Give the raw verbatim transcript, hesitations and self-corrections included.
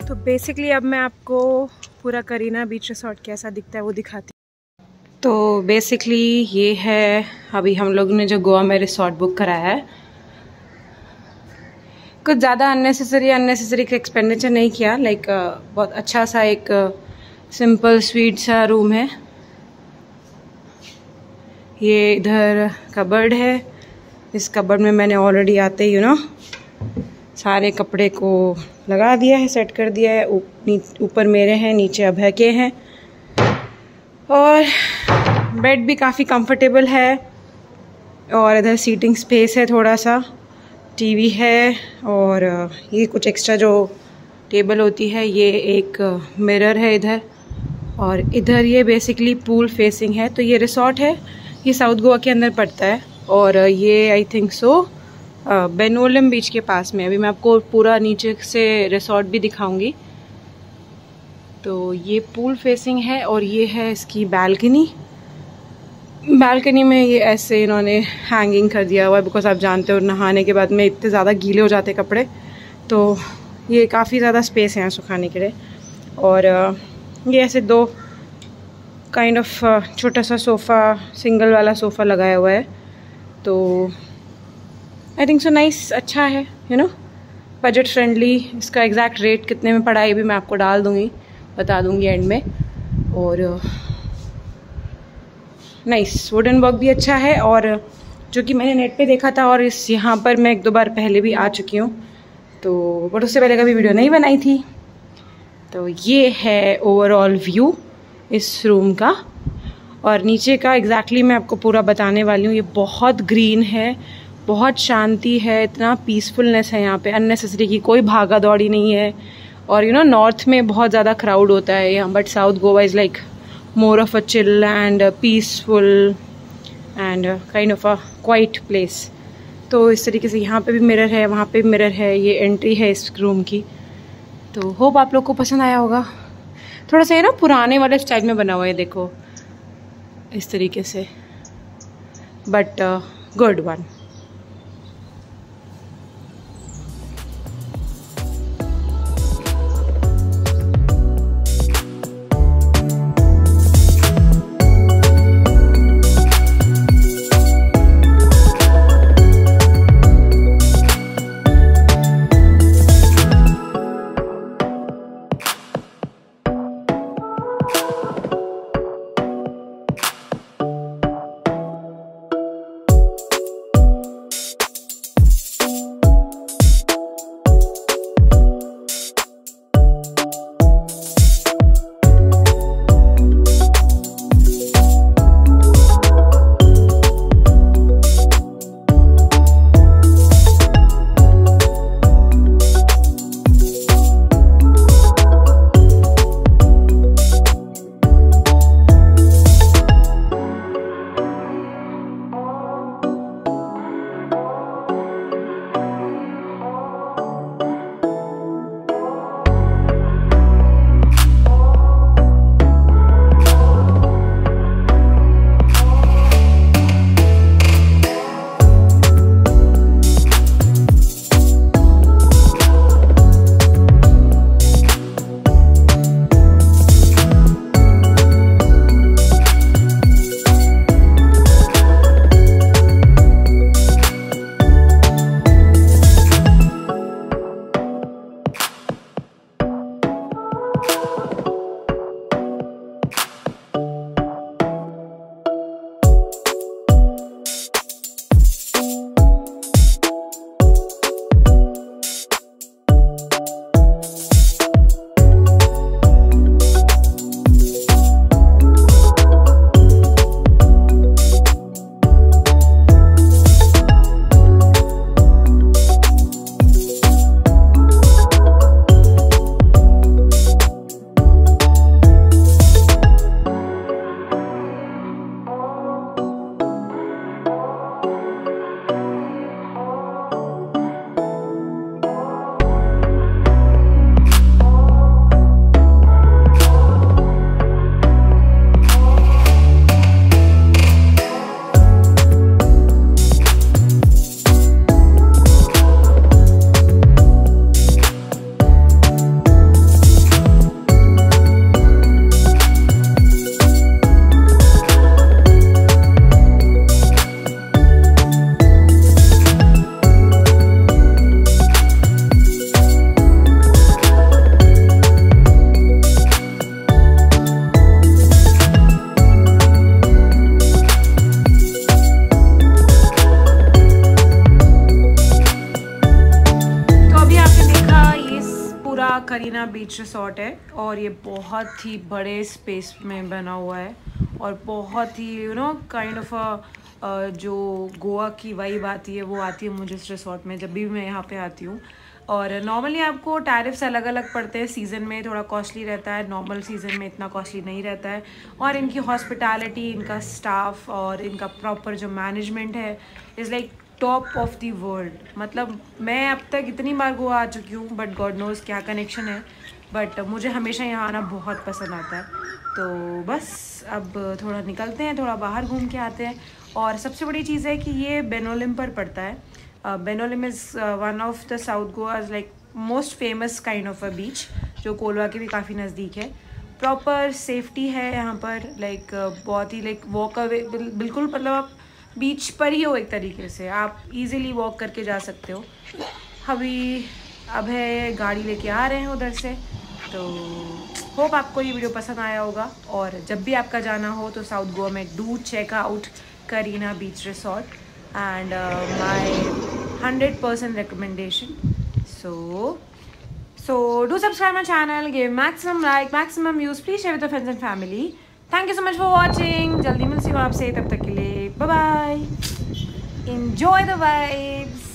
तो बेसिकली अब मैं आपको पूरा करीना बीच रिसोर्ट कैसा दिखता है वो दिखाती हूँ। तो बेसिकली ये है अभी हम लोग ने जो गोवा में रिसोर्ट बुक कराया है। कुछ ज़्यादा अननेसेसरी अननेसेसरी का एक्सपेंडिचर नहीं किया। लाइक like, बहुत अच्छा सा एक सिंपल स्वीट सा रूम है। ये इधर कबर्ड है। इस कबर्ड में मैंने ऑलरेडी आते ही यू नो सारे कपड़े को लगा दिया है, सेट कर दिया है। ऊपर मेरे हैं, नीचे अभय के हैं। और बेड भी काफ़ी कंफर्टेबल है। और इधर सीटिंग स्पेस है, थोड़ा सा टीवी है। और ये कुछ एक्स्ट्रा जो टेबल होती है, ये एक मिरर है इधर। और इधर ये बेसिकली पूल फेसिंग है। तो ये रिसोर्ट है, ये साउथ गोवा के अंदर पड़ता है। और ये आई थिंक सो बेनोलम बीच के पास में। अभी मैं आपको पूरा नीचे से रिसोर्ट भी दिखाऊंगी। तो ये पूल फेसिंग है और ये है इसकी बालकनी। बालकनी में ये ऐसे इन्होंने हैंगिंग कर दिया हुआ है, बिकॉज आप जानते हो नहाने के बाद में इतने ज़्यादा गीले हो जाते कपड़े, तो ये काफ़ी ज़्यादा स्पेस है यहाँ सुखाने के लिए। और ये ऐसे दो काइंड ऑफ छोटा सा सोफ़ा, सिंगल वाला सोफ़ा लगाया हुआ है। तो आई थिंक सो नाइस, अच्छा है, यू नो बजट फ्रेंडली। इसका एग्जैक्ट रेट कितने में पड़ा है ये भी मैं आपको डाल दूँगी, बता दूँगी एंड में। और नाइस वुडन वर्क भी अच्छा है। और जो कि मैंने नेट पे देखा था, और इस यहाँ पर मैं एक दो बार पहले भी आ चुकी हूँ, तो बट उससे पहले कभी वीडियो नहीं बनाई थी। तो ये है ओवरऑल व्यू इस रूम का। और नीचे का एग्जैक्टली मैं आपको पूरा बताने वाली हूँ। ये बहुत ग्रीन है, बहुत शांति है, इतना पीसफुलनेस है यहाँ पे। अननेसेसरी की कोई भागा दौड़ी नहीं है। और यू नो नॉर्थ में बहुत ज़्यादा क्राउड होता है यहाँ, but south Goa is like more of a chill and a peaceful and a kind of a quiet place। तो इस तरीके से यहाँ पे भी मिरर है, वहाँ पे भी मिरर है। ये एंट्री है इस रूम की। तो होप आप लोग को पसंद आया होगा। थोड़ा सा है ना पुराने वाले स्टाइल में बना हुआ है, देखो इस तरीके से, but good one. Kareena beach resort है और ये बहुत ही बड़े स्पेस में बना हुआ है और बहुत ही you know kind of a जो गोवा की वाइब आती है वो आती है मुझे इस रिसोर्ट में जब भी मैं यहाँ पे आती हूँ। और नॉर्मली आपको टैरिफ्स अलग अलग पड़ते हैं, सीज़न में थोड़ा कॉस्टली रहता है, नॉर्मल सीज़न में इतना कॉस्टली नहीं रहता है। और इनकी हॉस्पिटैलिटी, इनका स्टाफ और इनका प्रॉपर जो मैनेजमेंट है is like top of the world. मतलब मैं अब तक इतनी बार गोवा आ चुकी हूँ बट गॉड नोज़ क्या कनेक्शन है, बट मुझे हमेशा यहाँ आना बहुत पसंद आता है। तो बस अब थोड़ा निकलते हैं, थोड़ा बाहर घूम के आते हैं। और सबसे बड़ी चीज़ है कि ये बेनोलिम पर पड़ता है। Benaulim is one of the south Goa's like most famous kind of a beach, जो कोलवा के भी काफ़ी नज़दीक है। प्रॉपर सेफ्टी है यहाँ पर, लाइक like, uh, बहुत ही लाइक वॉक अवे बिल, बिल्कुल मतलब आप बीच पर ही हो, एक तरीके से आप इजीली वॉक करके जा सकते हो। अभी अब है गाड़ी लेके आ रहे हैं उधर से। तो होप आपको ये वीडियो पसंद आया होगा और जब भी आपका जाना हो तो साउथ गोवा में do check out Kareena beach resort and uh, my one hundred percent recommendation. So so do subscribe my channel, give maximum like, maximum views, please share with your friends and family. Thank you so much for watching. जल्दी मिलती हूँ आपसे, तब तक के लिए bye bye. Enjoy the vibes.